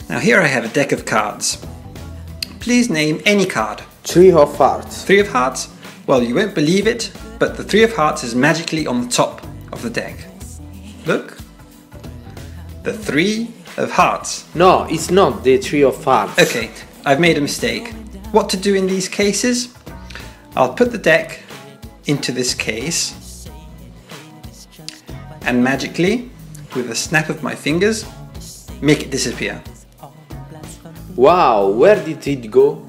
Now here I have a deck of cards. Please name any card. 3 of hearts. 3 of hearts? Well, you won't believe it, but the 3 of hearts is magically on the top of the deck. Look. The 3 of hearts. No, it's not the 3 of hearts. Okay, I've made a mistake. What to do in these cases? I'll put the deck into this case and magically, with a snap of my fingers, make it disappear. Wow, where did it go?